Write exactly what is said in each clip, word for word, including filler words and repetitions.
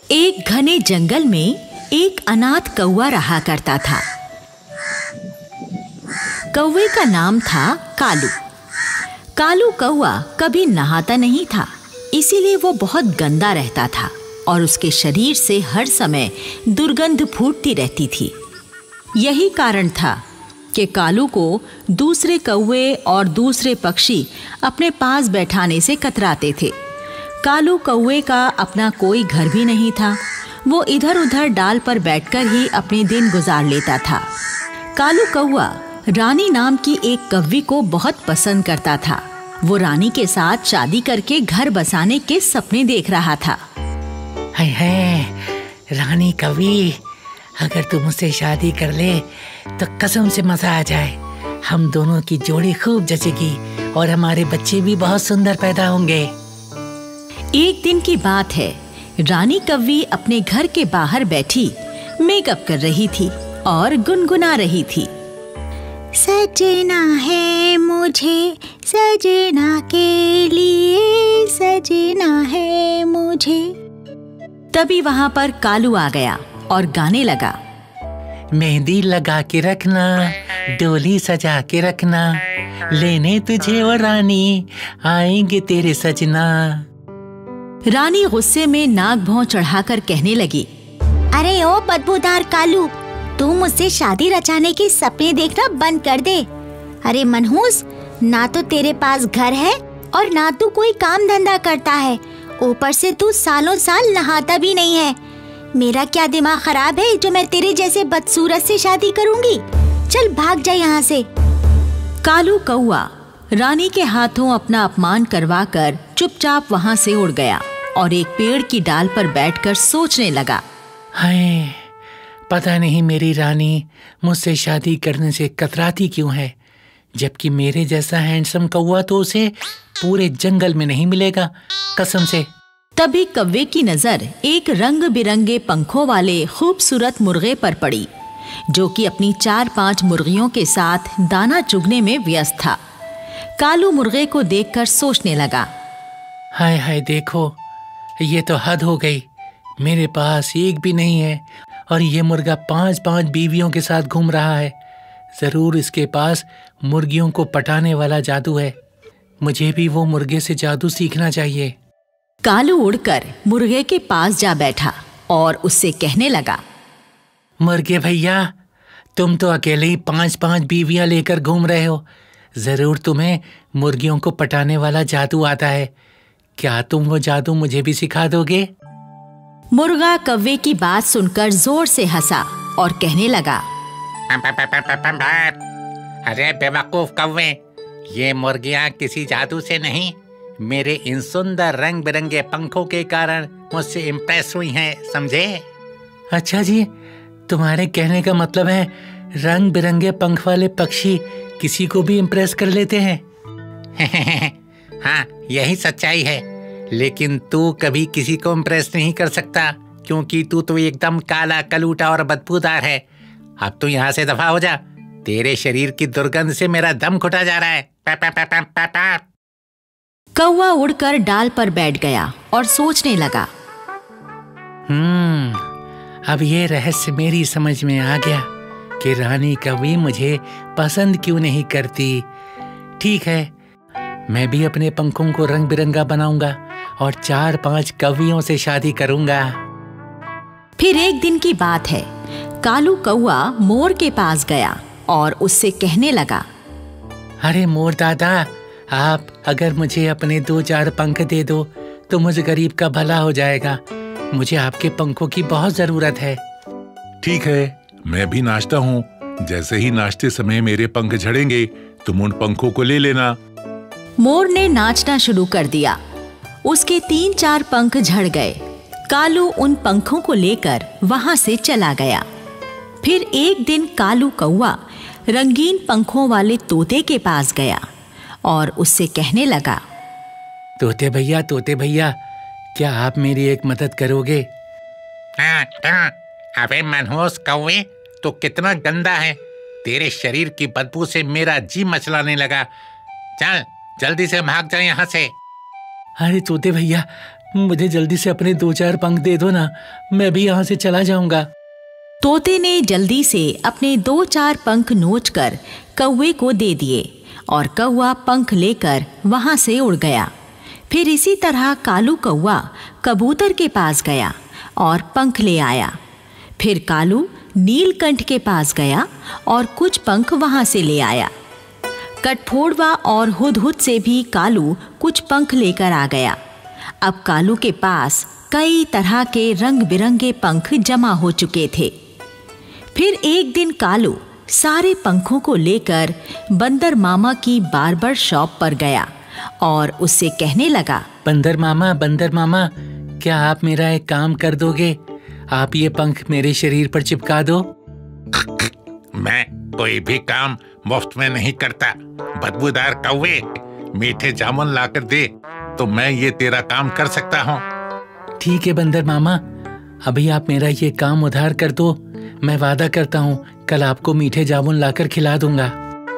एक घने जंगल में एक अनाथ कौवा रहा करता था। कौवे का नाम था कालू। कालू कौवा कभी नहाता नहीं था, इसीलिए वो बहुत गंदा रहता था और उसके शरीर से हर समय दुर्गंध फूटती रहती थी। यही कारण था कि कालू को दूसरे कौवे और दूसरे पक्षी अपने पास बैठाने से कतराते थे। कालू कौवे का अपना कोई घर भी नहीं था, वो इधर उधर डाल पर बैठकर ही अपने दिन गुजार लेता था। कालू कौवा रानी नाम की एक कव्वी को बहुत पसंद करता था। वो रानी के साथ शादी करके घर बसाने के सपने देख रहा था। हाय हाय, रानी कव्वी, अगर तू मुझसे शादी कर ले तो कसम से मजा आ जाए। हम दोनों की जोड़ी खूब जचेगी और हमारे बच्चे भी बहुत सुंदर पैदा होंगे। एक दिन की बात है, रानी कव्वी अपने घर के बाहर बैठी मेकअप कर रही थी और गुनगुना रही थी। सजना है मुझे सजना के लिए, सजना है मुझे। तभी वहां पर कालू आ गया और गाने लगा। मेहंदी लगा के रखना, डोली सजा के रखना, लेने तुझे और रानी आएंगे तेरे सजना। रानी गुस्से में नाक भौं चढ़ाकर कहने लगी, अरे ओ बदबूदार कालू, तू मुझसे शादी रचाने के सपने देखना बंद कर दे। अरे मनहूस, ना तो तेरे पास घर है और ना तू कोई काम धंधा करता है, ऊपर से तू सालों साल नहाता भी नहीं है। मेरा क्या दिमाग खराब है जो मैं तेरे जैसे बदसूरत से शादी करूंगी? चल भाग जा यहाँ से। कालू कौवा रानी के हाथों अपना अपमान करवाकर चुपचाप वहाँ से उड़ गया और एक पेड़ की डाल पर बैठकर सोचने लगा। हाय, पता नहीं मेरी रानी मुझसे शादी करने से कतराती क्यों है, जबकि मेरे जैसा हैंडसम कौवा तो उसे पूरे जंगल में नहीं मिलेगा, कसम से। तभी कौवे की नजर एक रंग बिरंगे पंखों वाले खूबसूरत मुर्गे पर पड़ी, जो कि अपनी चार पांच मुर्गियों के साथ दाना चुगने में व्यस्त था। कालू मुर्गे को देखकर सोचने लगा, हाय हाय, देखो ये तो हद हो गई। मेरे पास एक भी नहीं है और ये मुर्गा पांच पांच बीवियों के साथ घूम रहा है। जरूर इसके पास मुर्गियों को पटाने वाला जादू है। मुझे भी वो मुर्गे से जादू सीखना चाहिए। कालू उड़कर मुर्गे के पास जा बैठा और उससे कहने लगा, मुर्गे भैया, तुम तो अकेले ही पांच पांच बीवियां लेकर घूम रहे हो। जरूर तुम्हें मुर्गियों को पटाने वाला जादू आता है। क्या तुम वो जादू मुझे भी सिखा दोगे? मुर्गा कौवे की बात सुनकर जोर से हंसा और कहने लगा, अरे बेवकूफ कौवे, ये मुर्गियां किसी जादू से नहीं, मेरे इन सुंदर रंग बिरंगे पंखों के कारण मुझसे इम्प्रेस हुई हैं, समझे? अच्छा जी, तुम्हारे कहने का मतलब है रंग बिरंगे पंख वाले पक्षी किसी को भी इम्प्रेस कर लेते हैं? हाँ, यही सच्चाई है, लेकिन तू कभी किसी को इम्प्रेस नहीं कर सकता, क्योंकि तू तो एकदम काला कलूटा और बदबूदार है। अब तू यहाँ से दफा हो जा, तेरे शरीर की दुर्गंध से मेरा दम घुटा जा रहा है। पा, पा, पा, पा, पा, पा। कौवा उड़कर डाल पर बैठ गया और सोचने लगा। हम्म अब ये रहस्य मेरी समझ में आ गया कि रानी कभी मुझे पसंद क्यों नहीं करती। ठीक है, मैं भी अपने पंखों को रंग बिरंगा बनाऊंगा और चार पांच कवियों से शादी करूंगा। फिर एक दिन की बात है, कालू कौवा मोर के पास गया और उससे कहने लगा, अरे मोर दादा, आप अगर मुझे अपने दो चार पंख दे दो तो मुझे गरीब का भला हो जाएगा। मुझे आपके पंखों की बहुत जरूरत है। ठीक है, मैं भी नाचता हूँ। जैसे ही नाचते समय मेरे पंख झड़ेंगे, तुम उन पंखों को ले लेना। मोर ने नाचना शुरू कर दिया। उसके तीन चार पंख झड़ गए। कालू उन पंखों को लेकर वहां से चला गया। फिर एक दिन कालू कौवा रंगीन पंखों वाले तोते के पास गया और उससे कहने लगा, तोते भैया, तोते भैया, क्या आप मेरी एक मदद करोगे? हाँ, हाँ। अबे मनहूस कौवे, तो कितना गंदा है। तेरे शरीर की बदबू से मेरा जी मचलाने लगा। चल जल्दी से भाग जा यहाँ से। अरे तोते भैया, मुझे जल्दी से अपने दो चार पंख दे दो ना, मैं भी यहाँ से चला जाऊंगा। तोते ने जल्दी से अपने दो चार पंख नोचकर कौवे को दे दिए और कौवा पंख लेकर वहां से उड़ गया। फिर इसी तरह कालू कौवा कबूतर के पास गया और पंख ले आया। फिर कालू नीलकंठ के पास गया और कुछ पंख वहां से ले आया। कठफोड़वा और हुदहुद से भी कालू कुछ पंख लेकर आ गया। अब कालू के पास कई तरह के रंग बिरंगे पंख जमा हो चुके थे। फिर एक दिन कालू सारे पंखों को लेकर बंदर मामा की बार्बर शॉप पर गया और उससे कहने लगा, बंदर मामा, बंदर मामा, क्या आप मेरा एक काम कर दोगे? आप ये पंख मेरे शरीर पर चिपका दो। मैं कोई भी काम मुफ्त में नहीं करता। बदबूदार कौवे, मीठे जामुन लाकर दे तो मैं ये तेरा काम कर सकता हूँ। ठीक है बंदर मामा, अभी आप मेरा ये काम उधार कर दो। मैं वादा करता हूँ कल आपको मीठे जामुन लाकर खिला दूंगा।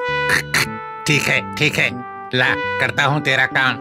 ठीक है ठीक है, ला करता हूँ तेरा काम।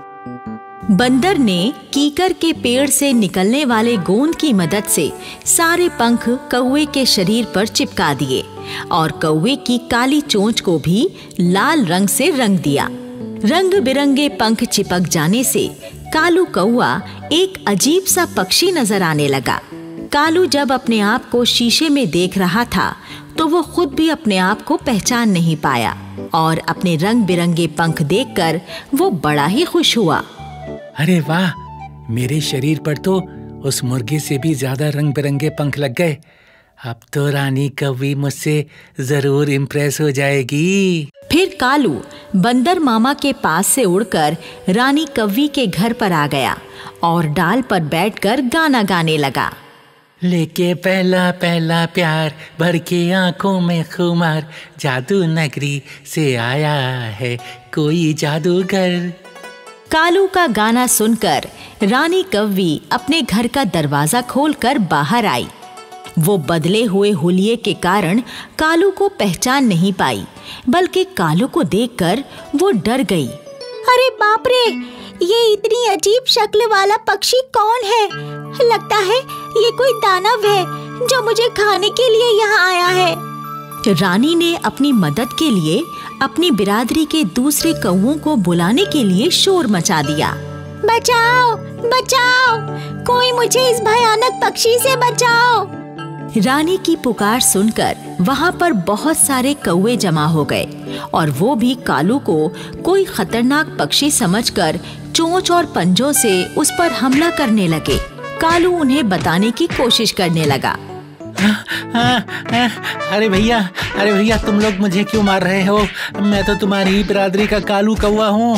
बंदर ने कीकर के पेड़ से निकलने वाले गोंद की मदद से सारे पंख कौवे के शरीर पर चिपका दिए और कौवे की काली चोंच को भी लाल रंग से रंग दिया। रंग बिरंगे पंख चिपक जाने से कालू कौवा एक अजीब सा पक्षी नजर आने लगा। कालू जब अपने आप को शीशे में देख रहा था तो वो खुद भी अपने आप को पहचान नहीं पाया और अपने रंग बिरंगे पंख देखकर वो बड़ा ही खुश हुआ। अरे वाह, मेरे शरीर पर तो उस मुर्गे से भी ज्यादा रंग बिरंगे पंख लग गए। अब तो रानी कौवी मुझसे जरूर इम्प्रेस हो जाएगी। फिर कालू बंदर मामा के पास से उड़कर रानी कौवी के घर पर आ गया और डाल पर बैठकर गाना गाने लगा। लेके पहला पहला प्यार, भर के आंखों में खुमार, जादू नगरी से आया है कोई जादूगर। कालू का गाना सुनकर रानी कौवी अपने घर का दरवाजा खोलकर बाहर आई। वो बदले हुए हुलिये के कारण कालू को पहचान नहीं पाई, बल्कि कालू को देखकर वो डर गई। अरे बाप रे, ये इतनी अजीब शक्ल वाला पक्षी कौन है? लगता है ये कोई दानव है जो मुझे खाने के लिए यहाँ आया है। रानी ने अपनी मदद के लिए अपनी बिरादरी के दूसरे कौवों को बुलाने के लिए शोर मचा दिया। बचाओ, बचाओ, कोई मुझे इस भयानक पक्षी से बचाओ। रानी की पुकार सुनकर वहाँ पर बहुत सारे कौवे जमा हो गए और वो भी कालू को कोई खतरनाक पक्षी समझकर चोंच और पंजों से उस पर हमला करने लगे। कालू उन्हें बताने की कोशिश करने लगा। आ, आ, आ, अरे भैया, अरे भैया, तुम लोग मुझे क्यों मार रहे हो? मैं तो तुम्हारी ही बिरादरी का कालू कौवा हूँ।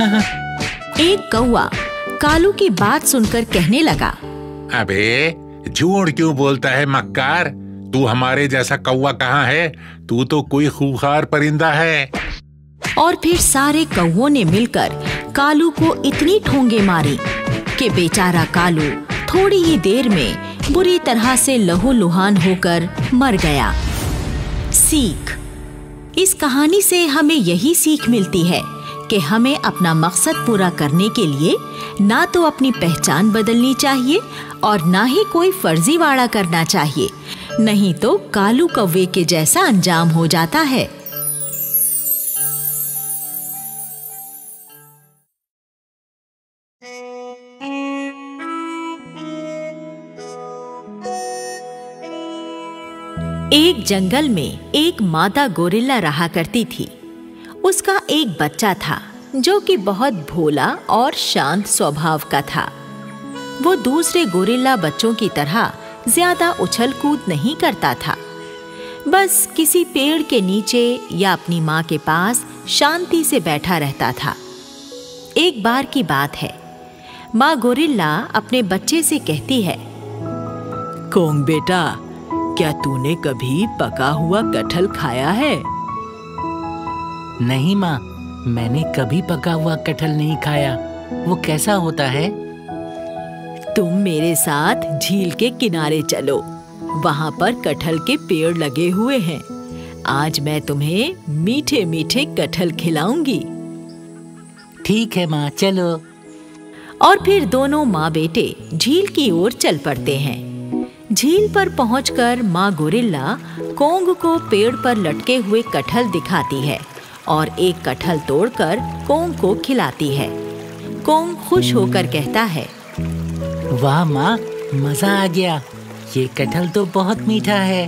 एक कौवा कालू की बात सुनकर कहने लगा, अबे झूठ क्यों बोलता है मक्कार? तू हमारे जैसा कौवा कहाँ है? तू तो कोई खूंखार परिंदा है। और फिर सारे कौवों ने मिलकर कालू को इतनी ठोंगे मारी कि बेचारा कालू थोड़ी ही देर में बुरी तरह से लहूलुहान होकर मर गया। सीख, इस कहानी से हमें यही सीख मिलती है कि हमें अपना मकसद पूरा करने के लिए ना तो अपनी पहचान बदलनी चाहिए और ना ही कोई फर्जीवाड़ा करना चाहिए, नहीं तो कालू कौवे के जैसा अंजाम हो जाता है। एक जंगल में एक मादा गोरिल्ला रहा करती थी। उसका एक बच्चा था जो कि बहुत भोला और शांत स्वभाव का था। वो दूसरे गोरिल्ला बच्चों की तरह ज्यादा उछल कूद नहीं करता था, बस किसी पेड़ के नीचे या अपनी माँ के पास शांति से बैठा रहता था। एक बार की बात है, माँ गोरिल्ला अपने बच्चे से कहती है, कोंग बेटा, क्या तूने कभी पका हुआ कटहल खाया है? नहीं माँ, मैंने कभी पका हुआ कटहल नहीं खाया। वो कैसा होता है? तुम मेरे साथ झील के किनारे चलो, वहाँ पर कटहल के पेड़ लगे हुए हैं। आज मैं तुम्हें मीठे मीठे कटहल खिलाऊंगी। ठीक है माँ, चलो। और फिर दोनों माँ बेटे झील की ओर चल पड़ते हैं। झील पर पहुंचकर माँ गोरिल्ला कोंग को पेड़ पर लटके हुए कटहल दिखाती है और एक कटहल तोड़कर कोंग को खिलाती है। कोंग खुश होकर कहता है, वाह माँ, मजा आ गया, ये कटहल तो बहुत मीठा है।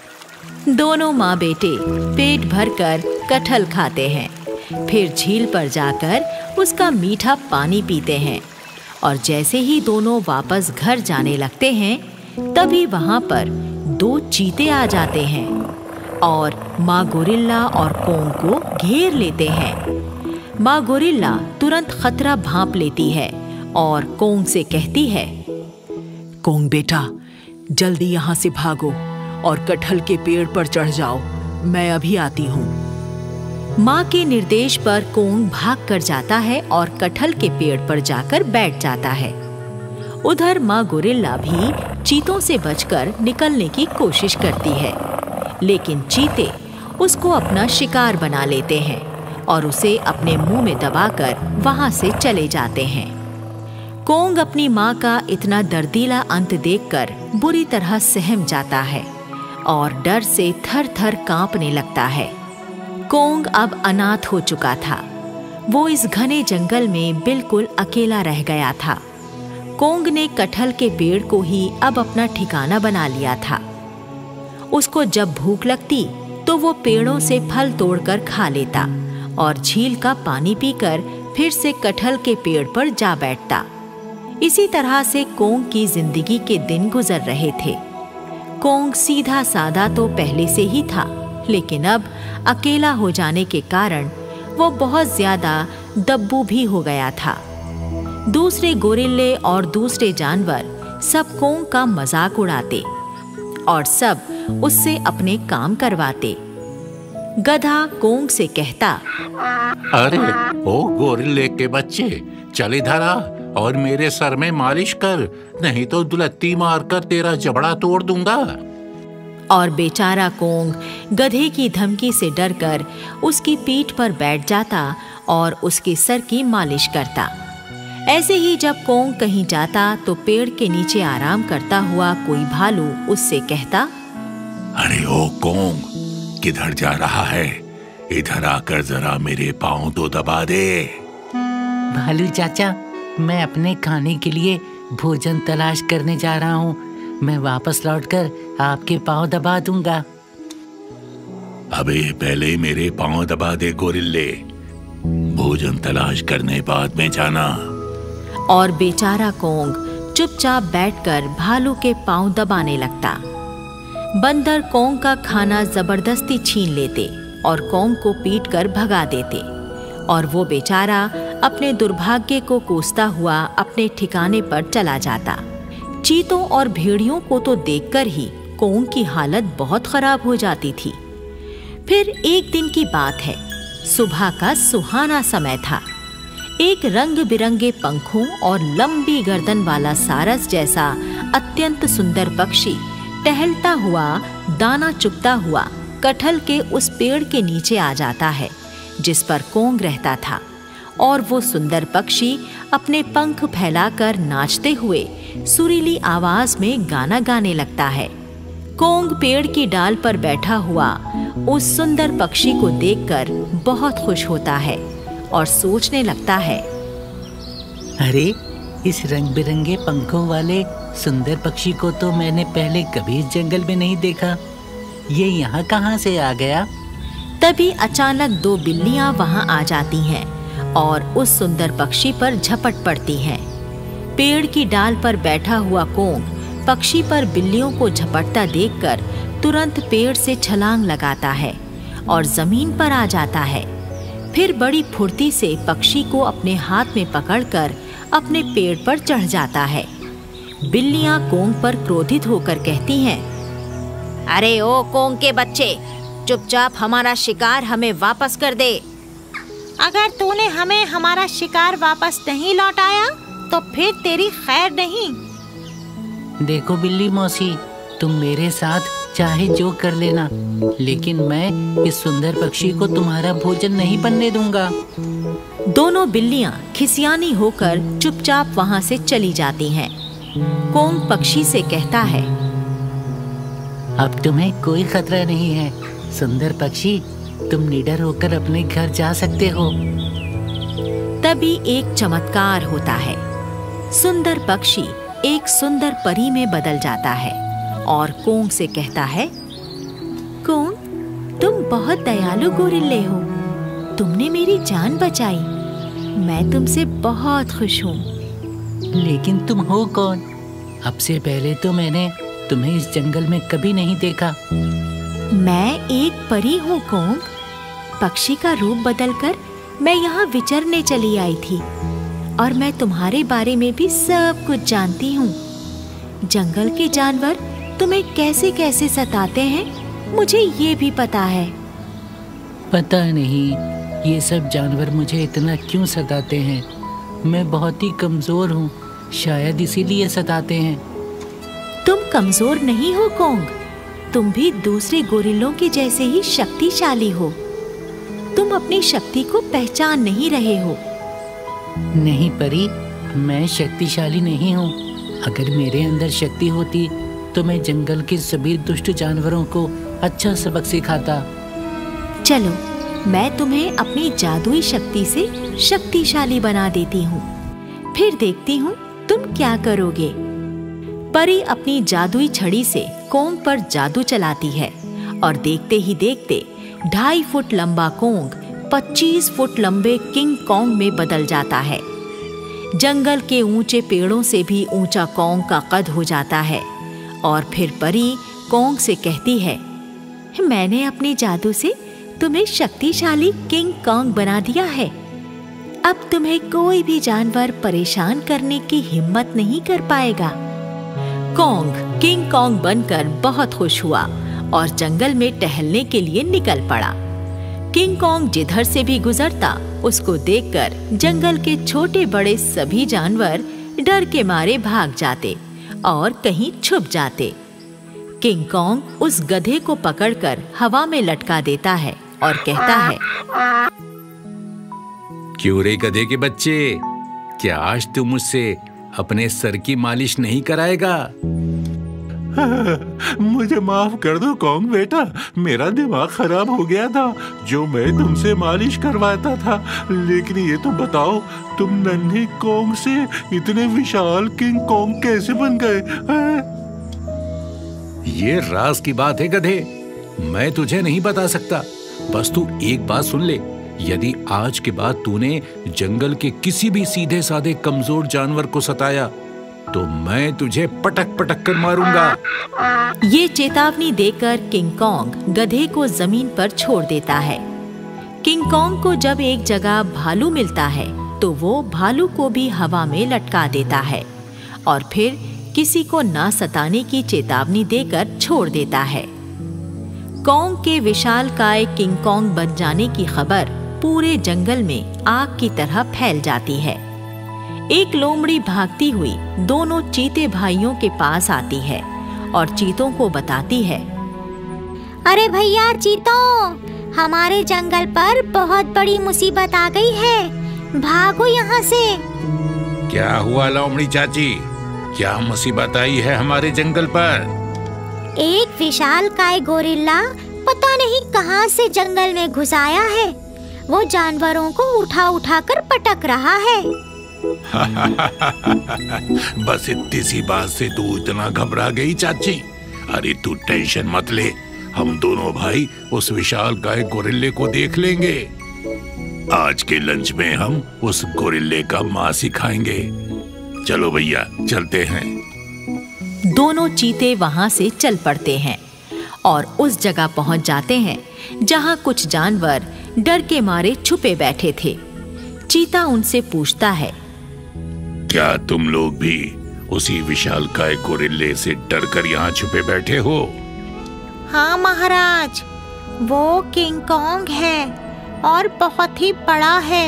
दोनों माँ बेटे पेट भरकर कटहल खाते हैं, फिर झील पर जाकर उसका मीठा पानी पीते हैं और जैसे ही दोनों वापस घर जाने लगते हैं तभी वहां पर दो चीते आ जाते हैं और माँ गोरिल्ला और कोंग को घेर लेते हैं। माँ गोरिल्ला तुरंत खतरा भांप लेती है और कोंग से कहती है, कोंग बेटा, जल्दी यहाँ से भागो और कटहल के पेड़ पर चढ़ जाओ, मैं अभी आती हूँ। माँ के निर्देश पर कोंग भाग कर जाता है और कटहल के पेड़ पर जाकर बैठ जाता है। उधर माँ गोरिल्ला भी चीतों से बचकर निकलने की कोशिश करती है, लेकिन चीते उसको अपना शिकार बना लेते हैं और उसे अपने मुंह में दबाकर वहां से चले जाते हैं। कोंग अपनी माँ का इतना दर्दीला अंत देखकर बुरी तरह सहम जाता है और डर से थर थर कांपने लगता है। कोंग अब अनाथ हो चुका था। वो इस घने जंगल में बिल्कुल अकेला रह गया था। कोंग ने कटहल के पेड़ को ही अब अपना ठिकाना बना लिया था। उसको जब भूख लगती तो वो पेड़ों से फल तोड़कर खा लेता और झील का पानी पीकर फिर से कटहल के पेड़ पर जा बैठता। इसी तरह से कोंग की जिंदगी के दिन गुजर रहे थे। कोंग सीधा सादा तो पहले से ही था, लेकिन अब अकेला हो जाने के कारण वो बहुत ज्यादा दब्बू भी हो गया था। दूसरे गोरिल्ले और दूसरे जानवर सब कोंग का मजाक उड़ाते और सब उससे अपने काम करवाते। गधा कोंग से कहता, अरे ओ गोरिल्ले के बच्चे, चल इधर आ और मेरे सर में मालिश कर, नहीं तो दुलत्ती मारकर तेरा जबड़ा तोड़ दूंगा। और बेचारा कोंग गधे की धमकी से डरकर उसकी पीठ पर बैठ जाता और उसके सर की मालिश करता। ऐसे ही जब कोंग कहीं जाता तो पेड़ के नीचे आराम करता हुआ कोई भालू उससे कहता, अरे ओ कोंग, किधर जा रहा है? इधर आकर जरा मेरे पाँव तो दबा दे। भालू चाचा, मैं अपने खाने के लिए भोजन तलाश करने जा रहा हूँ। मैं वापस लौटकर आपके पाँव दबा दूंगा। अबे पहले मेरे पाँव दबा दे गोरिल्ले, भोजन तलाश करने बाद में जाना। और बेचारा कोंग चुपचाप बैठकर भालू के पाँव दबाने लगता। बंदर कोंग का खाना जबरदस्ती छीन लेते और कोंग को पीटकर भगा देते और वो बेचारा अपने दुर्भाग्य को कोसता हुआ अपने ठिकाने पर चला जाता। चीतों और भेड़ियों को तो देखकर ही कोंग की हालत बहुत खराब हो जाती थी। फिर एक दिन की बात है, सुबह का सुहाना समय था। एक रंग बिरंगे पंखों और लंबी गर्दन वाला सारस जैसा अत्यंत सुंदर पक्षी टहलता हुआ, दाना चुगता हुआ कटहल के उस पेड़ के नीचे आ जाता है जिस पर कोंग रहता था। और वो सुंदर पक्षी अपने पंख फैलाकर नाचते हुए सुरीली आवाज में गाना गाने लगता है। कोंग पेड़ की डाल पर बैठा हुआ उस सुंदर पक्षी को देखकर बहुत खुश होता है और सोचने लगता है, अरे इस रंग बिरंगे पंखों वाले सुंदर पक्षी को तो मैंने पहले कभी इस जंगल में नहीं देखा। ये यहाँ कहाँ से आ गया? तभी अचानक दो बिल्लियाँ वहाँ आ जाती हैं और उस सुंदर पक्षी पर झपट पड़ती हैं। पेड़ की डाल पर बैठा हुआ कोंग पक्षी पर बिल्लियों को झपटता देखकर तुरंत पेड़ से छलांग लगाता है और जमीन पर आ जाता है। फिर बड़ी फुर्ती से पक्षी को अपने हाथ में पकड़कर अपने पेड़ पर चढ़ जाता है। बिल्लियां कोंग पर क्रोधित होकर कहती हैं, अरे ओ कोंग के बच्चे, चुपचाप हमारा शिकार हमें वापस कर दे। अगर तूने हमें हमारा शिकार वापस नहीं लौटाया तो फिर तेरी खैर नहीं। देखो बिल्ली मौसी, तुम मेरे साथ चाहे जो कर लेना, लेकिन मैं इस सुंदर पक्षी को तुम्हारा भोजन नहीं बनने दूंगा। दोनों बिल्लियां खिसियानी होकर चुपचाप वहां से चली जाती हैं। कोंग पक्षी से कहता है, अब तुम्हें कोई खतरा नहीं है सुंदर पक्षी, तुम निडर होकर अपने घर जा सकते हो। तभी एक चमत्कार होता है। सुंदर पक्षी एक सुंदर परी में बदल जाता है और कोंग से कहता है, कोंग, तुम बहुत दयालु गोरिल्ले हो, तुमने मेरी जान बचाई, मैं तुमसे बहुत खुश हूँ। लेकिन तुम हो कौन? अब से पहले तो मैंने तुम्हें इस जंगल में कभी नहीं देखा। मैं एक परी हूँ कोंग। पक्षी का रूप बदलकर मैं यहाँ विचरने चली आई थी और मैं तुम्हारे बारे में भी सब कुछ जानती हूँ। जंगल के जानवर तुम्हें कैसे कैसे सताते हैं, मुझे ये भी पता है। पता नहीं ये सब जानवर मुझे इतना क्यों सताते हैं। मैं बहुत ही कमजोर हूँ, शायद इसीलिए सताते हैं। तुम कमजोर नहीं हो कोंग, तुम भी दूसरे गोरिल्लों के जैसे ही शक्तिशाली हो। तुम अपनी शक्ति को पहचान नहीं रहे हो। नहीं परी, मैं शक्तिशाली नहीं हूँ। अगर मेरे अंदर शक्ति होती तो मैं जंगल के सभी दुष्ट जानवरों को अच्छा सबक सिखाता। चलो, मैं तुम्हें अपनी जादुई शक्ति से शक्तिशाली बना देती हूँ, फिर देखती हूँ तुम क्या करोगे। परी अपनी जादुई छड़ी से कोंग पर जादू चलाती है और देखते ही देखते ढाई फुट लंबा कोंग पच्चीस फुट लंबे किंग कॉन्ग में बदल जाता है। जंगल के ऊंचे पेड़ों से भी ऊंचा कोंग का कद हो जाता है और फिर परी कोंग से कहती है, मैंने अपने जादू से तुम्हें शक्तिशाली किंग कॉन्ग बना दिया है। अब तुम्हें कोई भी जानवर परेशान करने की हिम्मत नहीं कर पाएगा। कोंग किंग कॉन्ग बनकर बहुत खुश हुआ और जंगल में टहलने के लिए निकल पड़ा। किंग कॉन्ग जिधर से भी गुजरता उसको देखकर जंगल के छोटे बड़े सभी जानवर डर के मारे भाग जाते और कहीं छुप जाते। किंग कॉन्ग उस गधे को पकड़कर हवा में लटका देता है और कहता है, क्यों रे गधे के बच्चे, क्या आज तू मुझसे अपने सर की मालिश नहीं कराएगा? मुझे माफ कर दो कॉन्ग बेटा, मेरा दिमाग खराब हो गया था जो मैं तुमसे मालिश करवाता था। लेकिन ये तो बताओ, तुम नन्हे कॉन्ग से इतने विशाल किंग कॉन्ग कैसे बन गए? ये राज की बात है गधे, मैं तुझे नहीं बता सकता। बस तू एक बात सुन ले, यदि आज के बाद तूने जंगल के किसी भी सीधे साधे कमजोर जानवर को सताया तो मैं तुझे पटक पटक कर मारूंगा। ये चेतावनी देकर किंग कॉन्ग गधे को जमीन पर छोड़ देता है। किंग कॉन्ग को जब एक जगह भालू मिलता है तो वो भालू को भी हवा में लटका देता है और फिर किसी को ना सताने की चेतावनी देकर छोड़ देता है। कॉन्ग के विशालकाय किंग कॉन्ग बन जाने की खबर पूरे जंगल में आग की तरह फैल जाती है। एक लोमड़ी भागती हुई दोनों चीते भाइयों के पास आती है और चीतों को बताती है, अरे भैया चीतों, हमारे जंगल पर बहुत बड़ी मुसीबत आ गई है, भागो यहाँ से। क्या हुआ लोमड़ी चाची, क्या मुसीबत आई है हमारे जंगल पर? एक विशालकाय गोरिल्ला पता नहीं कहाँ से जंगल में घुस आया है। वो जानवरों को उठा उठा कर पटक रहा है। बस इतनी सी बात से तू इतना घबरा गई चाची? अरे तू टेंशन मत ले, हम दोनों भाई उस विशालकाय गोरिल्ले को देख लेंगे। आज के लंच में हम उस गोरिल्ले का मांस ही खाएंगे। चलो भैया चलते हैं। दोनों चीते वहां से चल पड़ते हैं और उस जगह पहुंच जाते हैं जहां कुछ जानवर डर के मारे छुपे बैठे थे। चीता उनसे पूछता है, क्या तुम लोग भी उसी विशालकाय गोरिल्ले से डरकर यहाँ छुपे बैठे हो? हाँ महाराज, वो किंग कॉन्ग है और बहुत ही बड़ा है।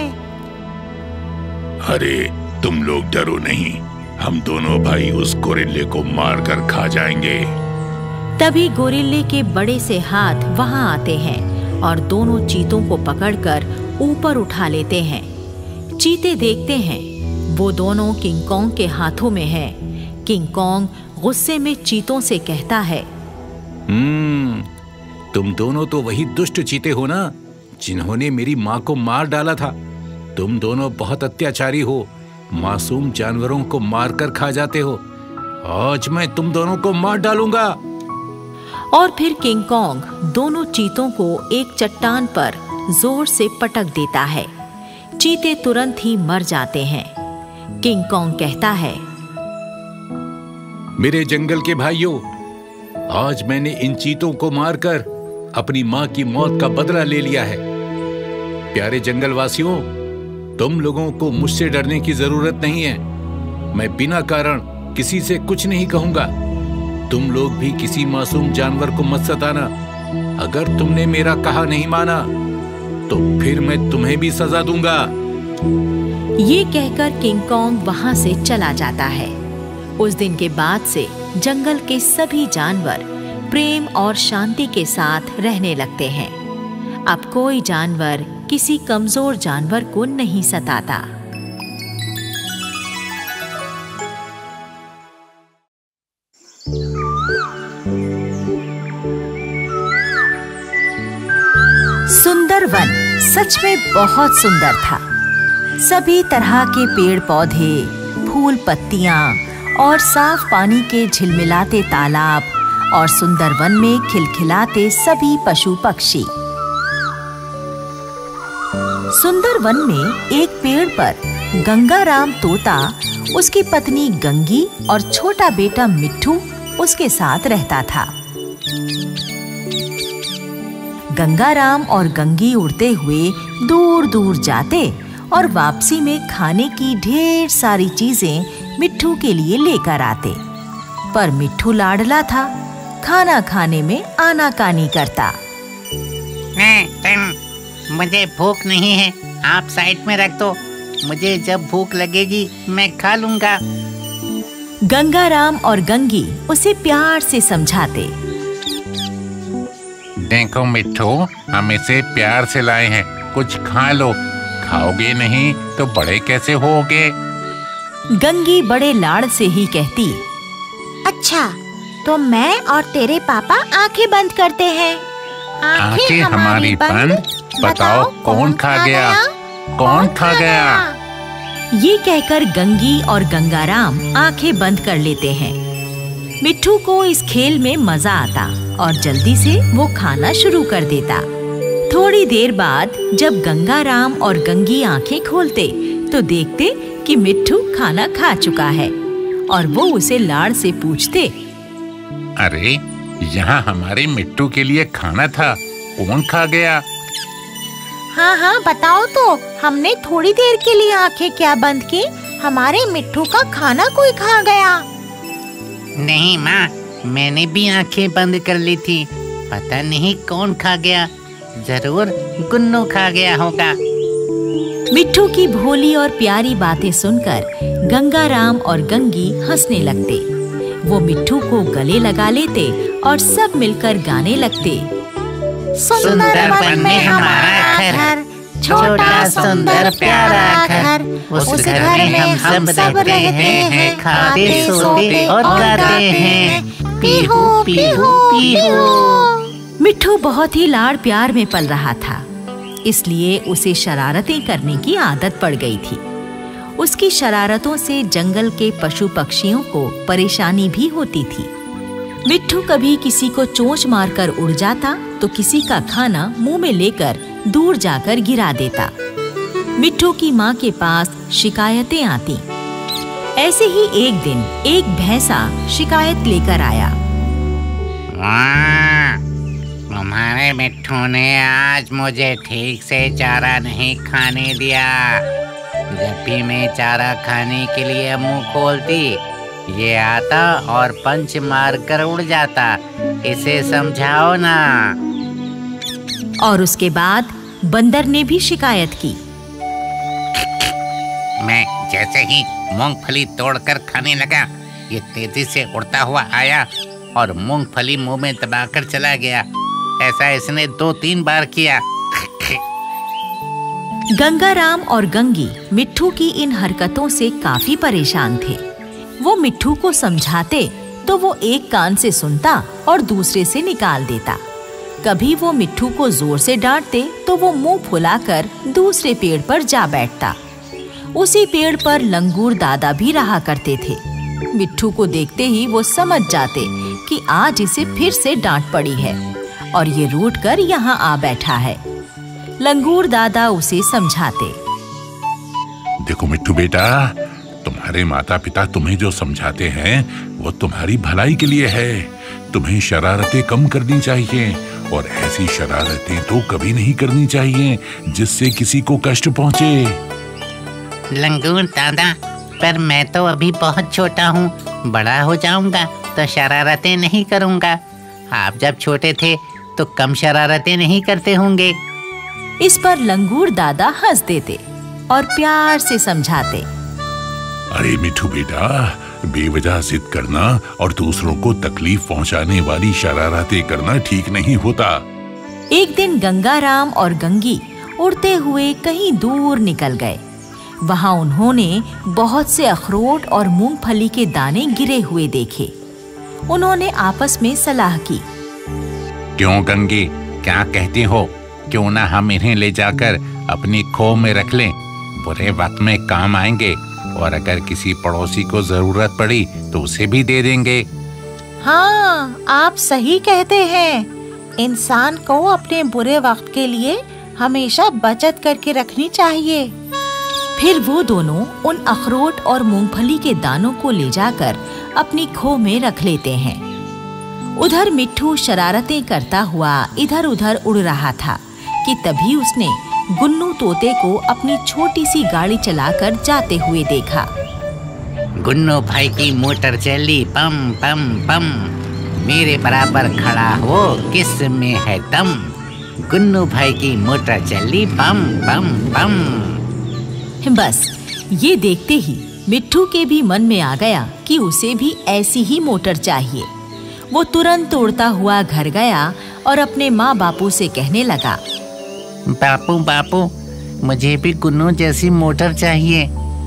अरे तुम लोग डरो नहीं, हम दोनों भाई उस गोरिल्ले को मारकर खा जाएंगे। तभी गोरिल्ले के बड़े से हाथ वहां आते हैं और दोनों चीतों को पकड़कर ऊपर उठा लेते हैं। चीते देखते हैं वो दोनों किंग कॉन्ग के हाथों में है। किंग कॉन्ग गुस्से में चीतों से कहता है, हम्म तुम दोनों तो वही दुष्ट चीते हो ना, जिन्होंने मेरी माँ को मार डाला था। तुम दोनों बहुत अत्याचारी हो, मासूम जानवरों को मारकर खा जाते हो। आज मैं तुम दोनों को मार डालूंगा। और फिर किंग कॉन्ग दोनों चीतों को एक चट्टान पर जोर से पटक देता है। चीते तुरंत ही मर जाते हैं। किंग कॉन्ग कहता है, मेरे जंगल के भाइयों, आज मैंने इन चीतों को मारकर अपनी माँ की मौत का बदला ले लिया है। प्यारे जंगलवासियों, तुम लोगों को मुझसे डरने की जरूरत नहीं है। मैं बिना कारण किसी से कुछ नहीं कहूंगा। तुम लोग भी किसी मासूम जानवर को मत सताना। अगर तुमने मेरा कहा नहीं माना तो फिर मैं तुम्हें भी सजा दूंगा। ये कहकर किंग कॉन्ग वहां से चला जाता है। उस दिन के बाद से जंगल के सभी जानवर प्रेम और शांति के साथ रहने लगते हैं। अब कोई जानवर किसी कमजोर जानवर को नहीं सताता। सुंदर वन सच में बहुत सुंदर था। सभी तरह के पेड़ पौधे, फूल पत्तियां और साफ पानी के झिलमिलाते तालाब और सुंदर वन में खिलखिलाते सभी पशु पक्षी। सुंदर वन में एक पेड़ पर गंगाराम तोता, उसकी पत्नी गंगी और छोटा बेटा मिट्ठू उसके साथ रहता था। गंगाराम और गंगी उड़ते हुए दूर दूर जाते और वापसी में खाने की ढेर सारी चीजें मिट्ठू के लिए लेकर आते। पर मिट्ठू लाडला था, खाना खाने में आनाकानी करता। मुझे भूख नहीं है, आप साइड में रख दो। मुझे जब भूख लगेगी मैं खा लूंगा। गंगाराम और गंगी उसे प्यार से समझाते। देखो मिट्ठू, हम इसे प्यार से लाए हैं, कुछ खा लो। खाओगे नहीं तो बड़े कैसे होगे? गंगी बड़े लाड़ से ही कहती। अच्छा, तो मैं और तेरे पापा आंखें बंद करते हैं। आंखें हमारी बंद? बताओ कौन खा गया? कौन खा गया? ये कहकर गंगी और गंगाराम आंखें बंद कर लेते हैं। मिट्ठू को इस खेल में मजा आता और जल्दी से वो खाना शुरू कर देता। थोड़ी देर बाद जब गंगाराम और गंगी आंखें खोलते तो देखते कि मिट्ठू खाना खा चुका है और वो उसे लाड़ से पूछते, अरे यहाँ हमारे मिट्ठू के लिए खाना था, कौन खा गया? हाँ हाँ बताओ तो, हमने थोड़ी देर के लिए आंखें क्या बंद की, हमारे मिट्ठू का खाना कोई खा गया। नहीं माँ, मैंने भी आंखें बंद कर ली थी। पता नहीं कौन खा गया, जरूर गुन्नू खा गया होगा। मिट्ठू की भोली और प्यारी बातें सुनकर गंगाराम और गंगी हंसने लगते। वो मिट्ठू को गले लगा लेते और सब मिलकर गाने लगते। सुंदर वन में हमारा घर, छोटा सुंदर प्यारा घर, उस घर में हम सब रहते हैं, खाते सोते और गाते हैं, पीहू पीहू पीहू। मिट्ठू बहुत ही लाड़ प्यार में पल रहा था, इसलिए उसे शरारतें करने की आदत पड़ गई थी। उसकी शरारतों से जंगल के पशु पक्षियों को परेशानी भी होती थी। मिट्ठू कभी किसी को चोंच मारकर उड़ जाता तो किसी का खाना मुंह में लेकर दूर जाकर गिरा देता। मिट्ठू की माँ के पास शिकायतें आती। ऐसे ही एक दिन एक भैंसा शिकायत लेकर आया। तुम्हारे मिट्ठू ने आज मुझे ठीक से चारा नहीं खाने दिया। जब भी मैं चारा खाने के लिए मुंह खोलती, ये आता और पंच मार कर उड़ जाता। इसे समझाओ ना। और उसके बाद बंदर ने भी शिकायत की। मैं जैसे ही मूंगफली तोड़कर खाने लगा, ये तेजी से उड़ता हुआ आया और मूंगफली मुंह में दबाकर चला गया। ऐसा इसने दो तीन बार किया। गंगाराम और गंगी मिट्ठू की इन हरकतों से काफी परेशान थे। वो मिट्ठू को समझाते तो वो एक कान से सुनता और दूसरे से निकाल देता। कभी वो मिट्ठू को जोर से डांटते तो वो मुंह फुलाकर दूसरे पेड़ पर जा बैठता। उसी पेड़ पर लंगूर दादा भी रहा करते थे। मिट्ठू को देखते ही वो समझ जाते कि आज इसे फिर से डांट पड़ी है और ये रूठ कर यहाँ आ बैठा है। लंगूर दादा उसे समझाते। देखो मिट्ठू बेटा, तुम्हारे माता पिता तुम्हें जो समझाते हैं वो तुम्हारी भलाई के लिए है। तुम्हें शरारतें कम करनी चाहिए और ऐसी शरारतें तो कभी नहीं करनी चाहिए जिससे किसी को कष्ट पहुंचे। लंगूर दादा, पर मैं तो अभी बहुत छोटा हूँ। बड़ा हो जाऊंगा तो शरारतें नहीं करूँगा। आप जब छोटे थे तो कम शरारतें नहीं करते होंगे। इस पर लंगूर दादा हंस देते और प्यार से समझाते। अरे मिट्ठू बेटा, बेवजह जिद करना और दूसरों को तकलीफ पहुंचाने वाली शरारतें करना ठीक नहीं होता। एक दिन गंगाराम और गंगी उड़ते हुए कहीं दूर निकल गए। वहां उन्होंने बहुत से अखरोट और मूंगफली के दाने गिरे हुए देखे। उन्होंने आपस में सलाह की। क्यों गंगी, क्या कहती हो? क्यों ना हम इन्हें ले जाकर अपनी खो में रख लें? बुरे वक्त में काम आएंगे और अगर किसी पड़ोसी को जरूरत पड़ी तो उसे भी दे देंगे। हाँ, आप सही कहते हैं। इंसान को अपने बुरे वक्त के लिए हमेशा बचत करके रखनी चाहिए। फिर वो दोनों उन अखरोट और मूंगफली के दानों को ले जाकर अपनी खो में रख लेते हैं। उधर मिट्ठू शरारतें करता हुआ इधर उधर उड़ रहा था कि तभी उसने गुन्नू तोते को अपनी छोटी सी गाड़ी चलाकर जाते हुए देखा। गुन्नू भाई की मोटर चली पम पम पम, मेरे बराबर खड़ा हो किस में है दम। गुन्नू भाई की मोटर चली पम पम पम। बस ये देखते ही मिट्ठू के भी मन में आ गया कि उसे भी ऐसी ही मोटर चाहिए। वो तुरंत उड़ता हुआ घर गया और अपने माँ बापू से कहने लगा, बापू बापू, मुझे भी गुन्नू जैसी मोटर चाहिए।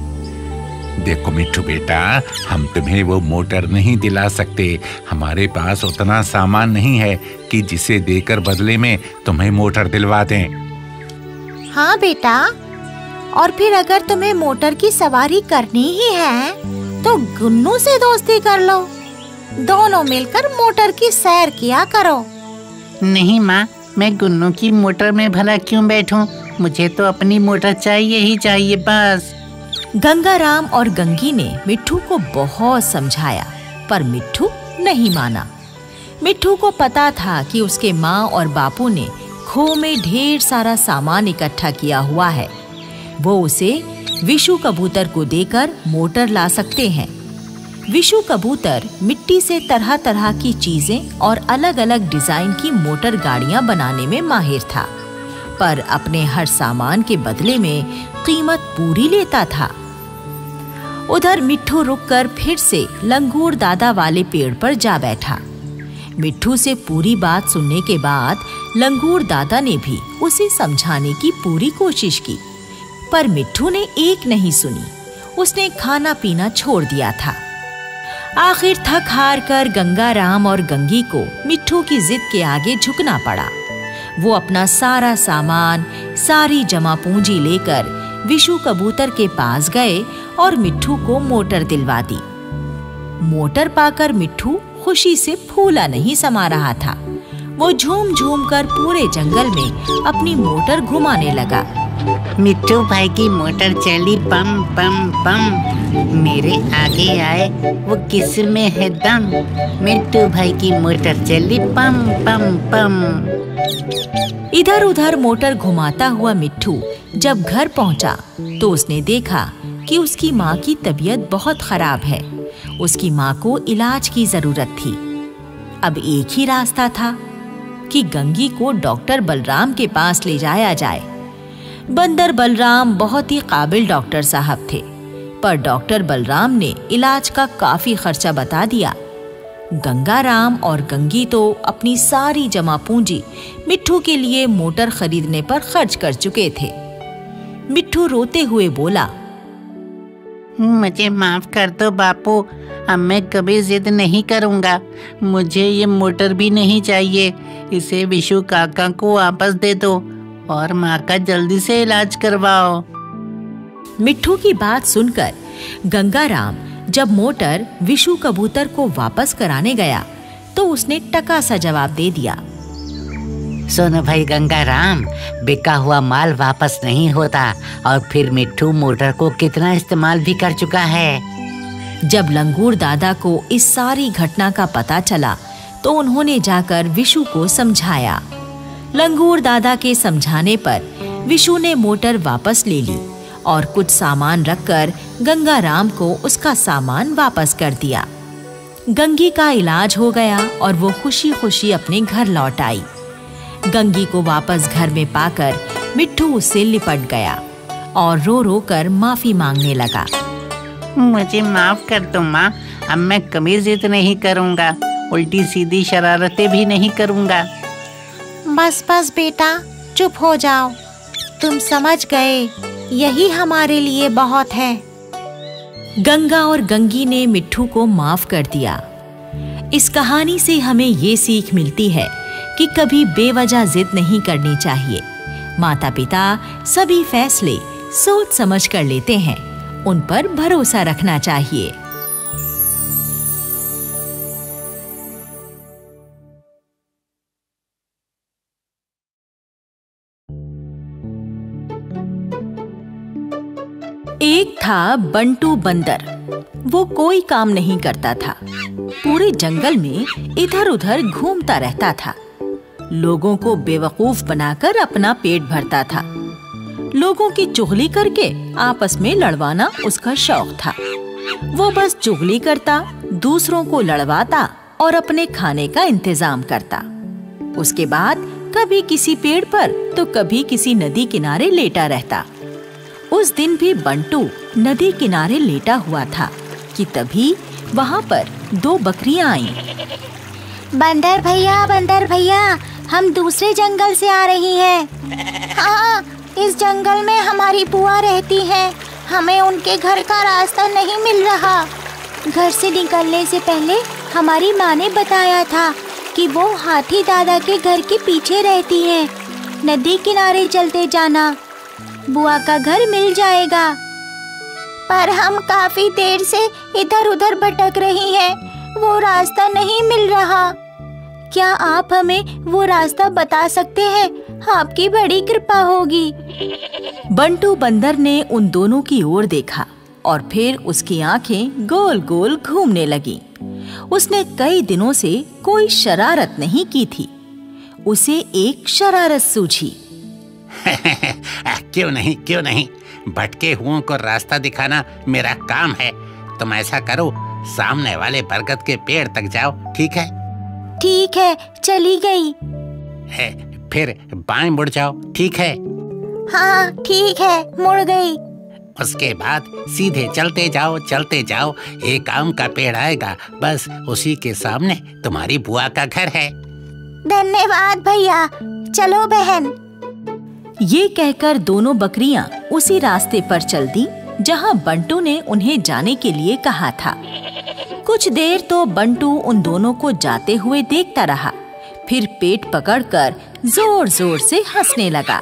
देखो मिट्ठू बेटा, हम तुम्हें वो मोटर नहीं दिला सकते। हमारे पास उतना सामान नहीं है कि जिसे देकर बदले में तुम्हें मोटर दिलवा दें। हाँ बेटा, और फिर अगर तुम्हें मोटर की सवारी करनी ही है तो गुन्नू से दोस्ती कर लो। दोनों मिलकर मोटर की सैर किया करो। नहीं माँ, मैं गुन्नू की मोटर में भला क्यों बैठूं? मुझे तो अपनी मोटर चाहिए ही चाहिए बस। गंगाराम और गंगी ने मिट्ठू को बहुत समझाया पर मिट्ठू नहीं माना। मिट्ठू को पता था कि उसके माँ और बापू ने खो में ढेर सारा सामान इकट्ठा किया हुआ है। वो उसे विशु कबूतर को देकर मोटर ला सकते हैं। विशु कबूतर मिट्टी से तरह तरह की चीजें और अलग अलग डिजाइन की मोटर गाड़ियां बनाने में माहिर था, पर अपने हर सामान के बदले में कीमत पूरी लेता था। उधर मिट्ठू रुककर फिर से लंगूर दादा वाले पेड़ पर जा बैठा। मिट्ठू से पूरी बात सुनने के बाद लंगूर दादा ने भी उसे समझाने की पूरी कोशिश की, पर मिट्ठू ने एक नहीं सुनी। उसने खाना पीना छोड़ दिया था। आखिर थक हार कर गंगाराम और गंगी को मिट्ठू की जिद के आगे झुकना पड़ा। वो अपना सारा सामान, सारी जमा पूंजी लेकर विशु कबूतर के पास गए और मिट्ठू को मोटर दिलवा दी। मोटर पाकर मिट्ठू खुशी से फूला नहीं समा रहा था। वो झूम झूम कर पूरे जंगल में अपनी मोटर घुमाने लगा। मिट्टू भाई की मोटर चली पम पम पम, मेरे आगे आए वो किस में है दम। मिट्टू भाई की मोटर चली पम पम पम। इधर उधर मोटर घुमाता हुआ मिट्ठू जब घर पहुंचा तो उसने देखा कि उसकी माँ की तबीयत बहुत खराब है। उसकी माँ को इलाज की जरूरत थी। अब एक ही रास्ता था कि गंगी को डॉक्टर बलराम के पास ले जाया जाए। बंदर बलराम बहुत ही काबिल डॉक्टर साहब थे, पर डॉक्टर बलराम ने इलाज का काफी खर्चा बता दिया। गंगाराम और गंगी तो अपनी सारी जमा पूंजी मिट्ठू के लिए मोटर खरीदने पर खर्च कर चुके थे। मिट्ठू रोते हुए बोला, मुझे माफ कर दो बापू, अब मैं कभी जिद नहीं करूंगा। मुझे ये मोटर भी नहीं चाहिए, इसे विशु काका को वापस दे दो और माँ का जल्दी से इलाज करवाओ। मिट्ठू की बात सुनकर गंगाराम जब मोटर विशु कबूतर को वापस कराने गया तो उसने टका सा जवाब दे दिया, सुनो भाई गंगाराम, बिका हुआ माल वापस नहीं होता और फिर मिट्ठू मोटर को कितना इस्तेमाल भी कर चुका है। जब लंगूर दादा को इस सारी घटना का पता चला तो उन्होंने जाकर विशु को समझाया। लंगूर दादा के समझाने पर विशु ने मोटर वापस ले ली और कुछ सामान रखकर गंगाराम को उसका सामान वापस कर दिया। गंगी का इलाज हो गया और वो खुशी खुशी अपने घर लौट आई। गंगी को वापस घर में पाकर मिट्ठू उससे लिपट गया और रो रो कर माफी मांगने लगा। मुझे माफ कर दो माँ, अब मैं कभी जिद नहीं करूँगा, उल्टी सीधी शरारतें भी नहीं करूँगा। बस बस बेटा, चुप हो जाओ। तुम समझ गए, यही हमारे लिए बहुत है। गंगा और गंगी ने मिट्ठू को माफ कर दिया। इस कहानी से हमें ये सीख मिलती है कि कभी बेवजह जिद नहीं करनी चाहिए। माता पिता सभी फैसले सोच समझ कर लेते हैं, उन पर भरोसा रखना चाहिए। एक था बंटू बंदर। वो कोई काम नहीं करता था, पूरे जंगल में इधर उधर घूमता रहता था। लोगों को बेवकूफ बनाकर अपना पेट भरता था। लोगों की चुगली करके आपस में लड़वाना उसका शौक था। वो बस चुगली करता, दूसरों को लड़वाता और अपने खाने का इंतजाम करता। उसके बाद कभी किसी पेड़ पर तो कभी किसी नदी किनारे लेटा रहता। उस दिन भी बंटू नदी किनारे लेटा हुआ था कि तभी वहाँ पर दो बकरियां आईं। बंदर भैया, बंदर भैया, हम दूसरे जंगल से आ रही हैं। हाँ, इस जंगल में हमारी बुआ रहती है, हमें उनके घर का रास्ता नहीं मिल रहा। घर से निकलने से पहले हमारी माँ ने बताया था कि वो हाथी दादा के घर के पीछे रहती है। नदी किनारे चलते जाना, बुआ का घर मिल जाएगा। पर हम काफी देर से इधर उधर भटक रही हैं, वो रास्ता नहीं मिल रहा। क्या आप हमें वो रास्ता बता सकते हैं? आपकी बड़ी कृपा होगी। बंटू बंदर ने उन दोनों की ओर देखा और फिर उसकी आंखें गोल गोल घूमने लगीं। उसने कई दिनों से कोई शरारत नहीं की थी। उसे एक शरारत सूझी। क्यों नहीं, क्यों नहीं, भटके हुओं को रास्ता दिखाना मेरा काम है। तुम ऐसा करो, सामने वाले बरगद के पेड़ तक जाओ, ठीक है? ठीक है, चली गई। है, फिर बाएं मुड़ जाओ, ठीक है? हाँ ठीक है, मुड़ गई। उसके बाद सीधे चलते जाओ, चलते जाओ, एक आम का पेड़ आएगा, बस उसी के सामने तुम्हारी बुआ का घर है। धन्यवाद भैया, चलो बहन। ये कहकर दोनों बकरियां उसी रास्ते पर चल दी जहां बंटू ने उन्हें जाने के लिए कहा था। कुछ देर तो बंटू उन दोनों को जाते हुए देखता रहा, फिर पेट पकड़कर जोर जोर से हंसने लगा।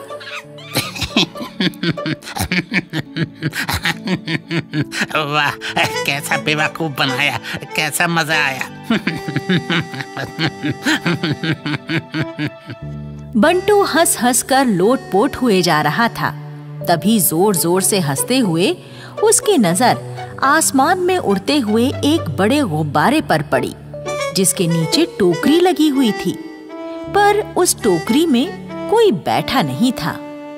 वाह, कैसा बेवकूफ बनाया, कैसा मजा आया। बंटू हंस हंस कर लोटपोट हुए जा रहा था। तभी जोर जोर से हंसते हुए उसकी नजर आसमान में उड़ते हुए एक बड़े गुब्बारे पर पड़ी, जिसके नीचे टोकरी लगी हुई थी, पर उस टोकरी में कोई बैठा नहीं था।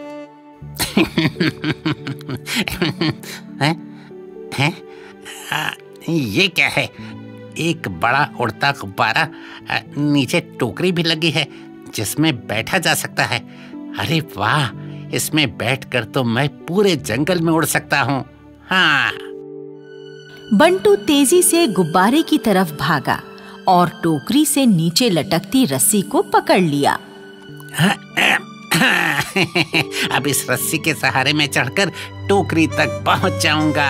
है? है? आ, ये क्या है? एक बड़ा उड़ता गुब्बारा, नीचे टोकरी भी लगी है जिसमें बैठा जा सकता है। अरे वाह, इसमें बैठकर तो मैं पूरे जंगल में उड़ सकता हूँ। हाँ। बंटू तेजी से गुब्बारे की तरफ भागा और टोकरी से नीचे लटकती रस्सी को पकड़ लिया। अब इस रस्सी के सहारे में चढ़कर टोकरी तक पहुंच जाऊंगा।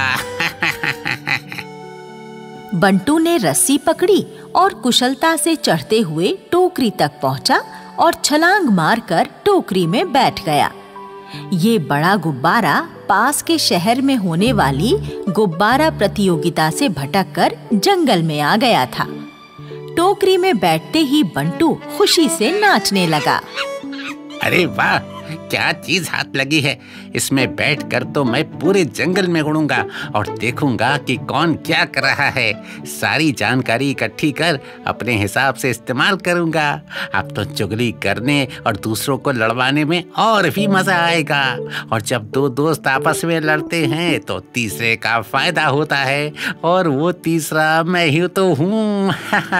बंटू ने रस्सी पकड़ी और कुशलता से चढ़ते हुए टोकरी तक पहुंचा और छलांग मारकर टोकरी में बैठ गया। ये बड़ा गुब्बारा पास के शहर में होने वाली गुब्बारा प्रतियोगिता से भटककर जंगल में आ गया था। टोकरी में बैठते ही बंटू खुशी से नाचने लगा। अरे वाह, क्या चीज हाथ लगी है। इसमें बैठकर तो मैं पूरे जंगल में उड़ूंगा और देखूंगा कि कौन क्या कर रहा है। सारी जानकारी इकट्ठी कर अपने हिसाब से इस्तेमाल करूंगा। अब तो चुगली करने और दूसरों को लड़वाने में और भी मजा आएगा। और जब दो दोस्त आपस में लड़ते हैं तो तीसरे का फायदा होता है, और वो तीसरा मैं ही तो हूँ।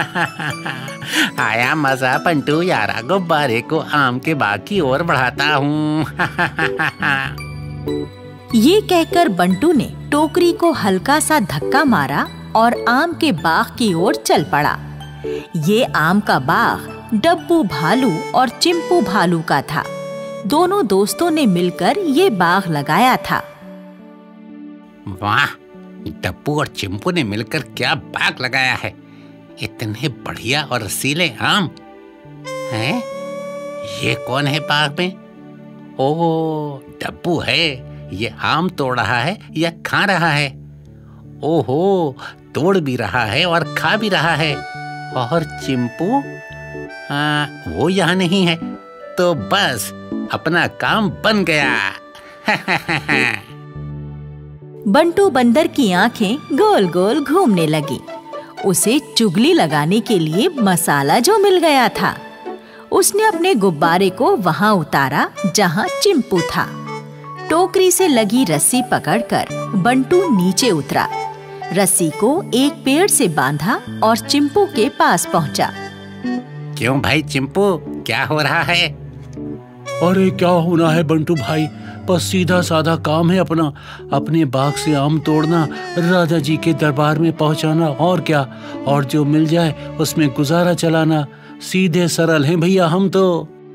आया मजा बंटू यारा, गुब्बारे को आम के बाग की ओर बढ़ाता हूँ। ये कहकर बंटू ने टोकरी को हल्का सा धक्का मारा और आम के बाग की ओर चल पड़ा। ये आम का बाग डब्बू भालू और चिंपू भालू का था। दोनों दोस्तों ने मिलकर ये बाग लगाया था। वाह, डब्बू और चिंपू ने मिलकर क्या बाग लगाया है। इतने बढ़िया और रसीले आम हैं। ये कौन है बाग में? ओह, डब्बू है। ये आम तोड़ रहा है या खा रहा है? ओहो, तोड़ भी रहा है और खा भी रहा है। और चिंपू आ, वो यहाँ नहीं है, तो बस अपना काम बन गया। बंटू बंदर की आंखें गोल गोल घूमने लगी। उसे चुगली लगाने के लिए मसाला जो मिल गया था। उसने अपने गुब्बारे को वहां उतारा जहां चिंपू था। टोकरी से लगी रस्सी पकड़कर बंटू नीचे उतरा। रस्सी को एक पेड़ से बांधा और चिंपू के पास पहुंचा। क्यों भाई चिंपू, क्या हो रहा है? अरे क्या होना है बंटू भाई, बस सीधा साधा काम है अपना। अपने बाग से आम तोड़ना, राजा जी के दरबार में पहुंचाना, और क्या। और जो मिल जाए उसमें गुजारा चलाना। सीधे सरल हैं भैया हम तो।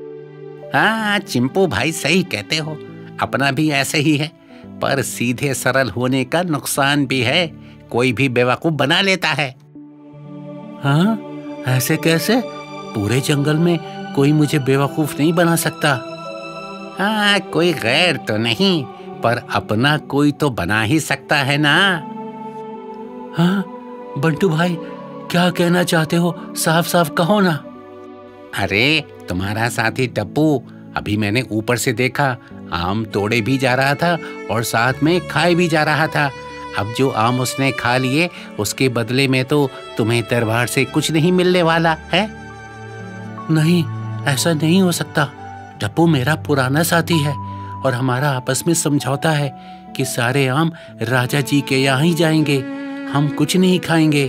हाँ चिंपू भाई, सही कहते हो। अपना भी ऐसे ही है, पर सीधे सरल होने का नुकसान भी है। कोई भी बेवकूफ बना लेता है। हाँ, ऐसे कैसे? पूरे जंगल में कोई मुझे बेवकूफ नहीं बना सकता। हाँ, कोई गैर तो नहीं, पर अपना कोई तो बना ही सकता है ना। हाँ बंटू भाई, क्या कहना चाहते हो? साफ साफ कहो ना। अरे तुम्हारा साथी डब्बू अभी मैंने ऊपर से देखा, आम तोड़े भी जा रहा था और साथ में खाए भी जा रहा था। अब जो आम उसने खा लिए, उसके बदले में तो तुम्हें दरबार से कुछ नहीं मिलने वाला है। नहीं, ऐसा नहीं हो सकता। डब्बू मेरा पुराना साथी है और हमारा आपस में समझौता है कि सारे आम राजा जी के यहाँ ही जाएंगे, हम कुछ नहीं खाएंगे।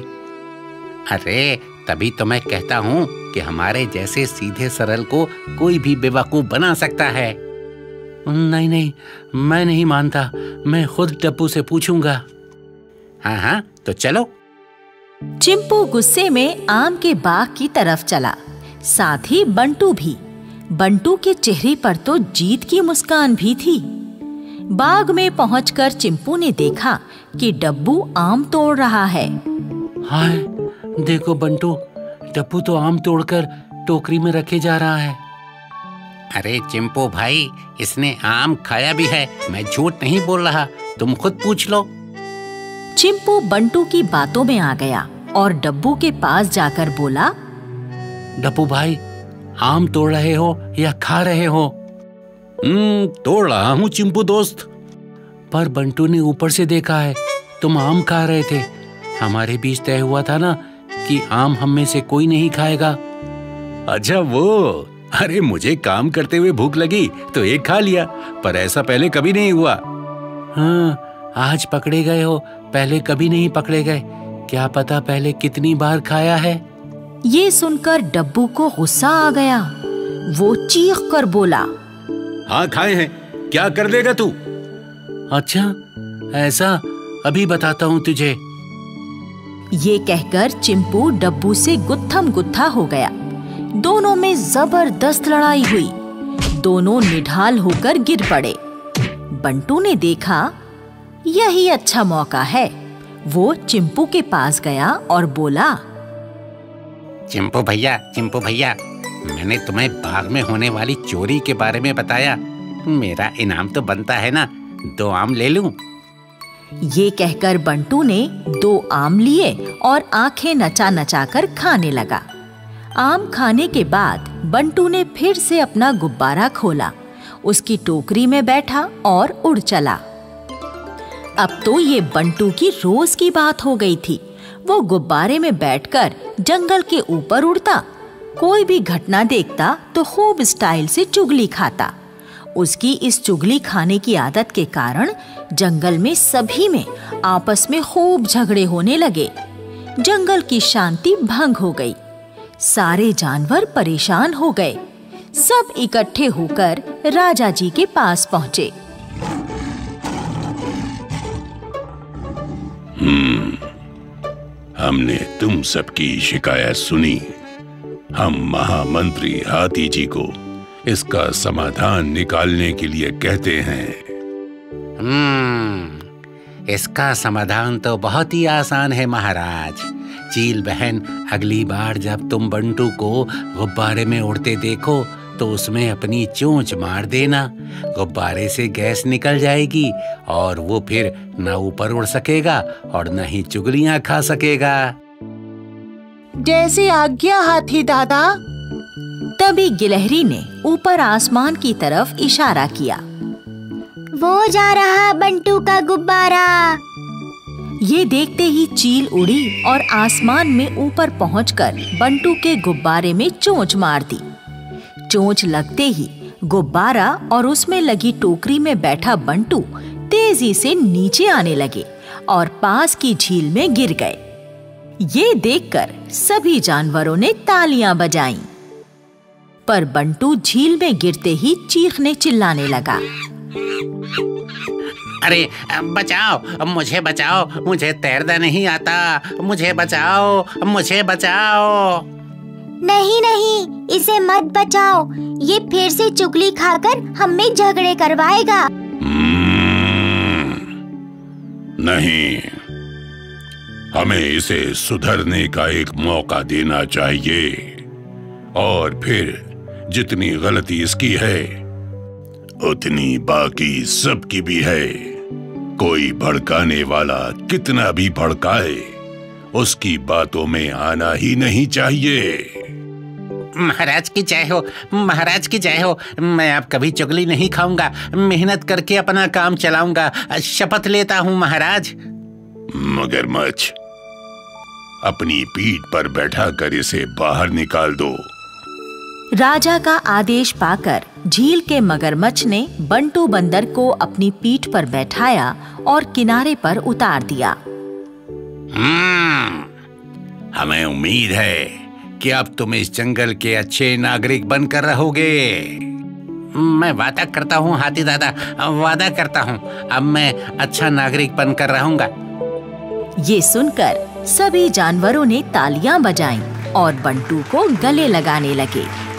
अरे तभी तो मैं कहता हूँ कि हमारे जैसे सीधे सरल को कोई भी बेवकूफ बना सकता है। नहीं नहीं, मैं नहीं मानता। मैं खुद डब्बू से पूछूंगा। हाँ हाँ, तो चलो। चिंपू गुस्से में आम के बाग की तरफ चला, साथ ही बंटू भी। बंटू के चेहरे पर तो जीत की मुस्कान भी थी। बाग में पहुंचकर चिंपू ने देखा कि डब्बू आम तोड़ रहा है। हाय, देखो बंटू, डब्बू तो आम तोड़कर टोकरी में रखे जा रहा है। अरे चिंपू भाई, इसने आम खाया भी है, मैं झूठ नहीं बोल रहा, तुम खुद पूछ लो। चिंपू बंटू की बातों में आ गया और डब्बू के पास जाकर बोला, डब्बू भाई, आम तोड़ रहे हो या खा रहे हो? हम्म तोड़ रहा हूँ चिंपू दोस्त। पर बंटू ने ऊपर से देखा है, तुम आम खा रहे थे। हमारे बीच तय हुआ था ना कि आम हम में से कोई नहीं खाएगा। अच्छा वो, अरे मुझे काम करते हुए भूख लगी तो एक खा लिया, पर ऐसा पहले कभी नहीं हुआ। हाँ, आज पकड़े गए हो, पहले कभी नहीं पकड़े गए। क्या पता पहले कितनी बार खाया है। ये सुनकर डब्बू को गुस्सा आ गया। वो चीख कर बोला, हाँ खाए हैं, क्या कर देगा तू? अच्छा ऐसा, अभी बताता हूँ तुझे। ये कहकर चिंपू डब्बू से गुत्थम गुत्था हो गया। दोनों में जबरदस्त लड़ाई हुई। दोनों निढाल होकर गिर पड़े। बंटू ने देखा यही अच्छा मौका है। वो चिंपू के पास गया और बोला, चिंपू भैया, चिंपू भैया, मैंने तुम्हें बाग में होने वाली चोरी के बारे में बताया। मेरा इनाम तो बनता है ना, दो आम ले लूं? ये कहकर बंटू ने दो आम लिए और आंखें नचा नचा कर खाने लगा। आम खाने के बाद बंटू ने फिर से अपना गुब्बारा खोला, उसकी टोकरी में बैठा और उड़ चला। अब तो ये बंटू की रोज की बात हो गई थी। वो गुब्बारे में बैठकर जंगल के ऊपर उड़ता, कोई भी घटना देखता तो खूब स्टाइल से चुगली खाता। उसकी इस चुगली खाने की आदत के कारण जंगल में सभी में आपस में खूब झगड़े होने लगे। जंगल की शांति भंग हो गई। सारे जानवर परेशान हो गए। सब इकट्ठे होकर राजा जी के पास पहुंचे। हम्म, हमने तुम सबकी शिकायत सुनी। हम महामंत्री हाथी जी को इसका समाधान निकालने के लिए कहते हैं। हम्म, इसका समाधान तो बहुत ही आसान है महाराज। चील बहन, अगली बार जब तुम बंटू को गुब्बारे में उड़ते देखो तो उसमें अपनी चोंच मार देना। गुब्बारे से गैस निकल जाएगी और वो फिर न ऊपर उड़ सकेगा और न ही चुगलियां खा सकेगा। जैसे आज्ञा हाथी दादा। तभी गिलहरी ने ऊपर आसमान की तरफ इशारा किया। वो जा रहा बंटू का गुब्बारा। ये देखते ही चील उड़ी और आसमान में ऊपर पहुंचकर बंटू के गुब्बारे में चोंच मार दी। चोंच लगते ही गुब्बारा और उसमें लगी टोकरी में बैठा बंटू तेजी से नीचे आने लगे और पास की झील में गिर गए। ये देखकर सभी जानवरों ने तालियां बजाईं। पर बंटू झील में गिरते ही चीखने चिल्लाने लगा। अरे बचाओ, मुझे बचाओ, मुझे तैरना नहीं आता, मुझे बचाओ, मुझे बचाओ। नहीं नहीं, इसे मत बचाओ, ये फिर से चुगली खाकर हमें झगड़े करवाएगा। नहीं, हमें इसे सुधरने का एक मौका देना चाहिए और फिर जितनी गलती इसकी है उतनी बाकी सबकी भी है। कोई भड़काने वाला कितना भी भड़काए, उसकी बातों में आना ही नहीं चाहिए। महाराज की जय हो, महाराज की जय हो। मैं अब कभी चुगली नहीं खाऊंगा, मेहनत करके अपना काम चलाऊंगा, शपथ लेता हूँ महाराज। मगरमच्छ, अपनी पीठ पर बैठाकर इसे बाहर निकाल दो। राजा का आदेश पाकर झील के मगरमच्छ ने बंटू बंदर को अपनी पीठ पर बैठाया और किनारे पर उतार दिया। हम्म, हमें उम्मीद है कि अब तुम इस जंगल के अच्छे नागरिक बनकर रहोगे। मैं वादा करता हूँ हाथी दादा, वादा करता हूँ, अब मैं अच्छा नागरिक बनकर रहूंगा। ये सुनकर सभी जानवरों ने तालियां बजाईं और बंटू को गले लगाने लगे।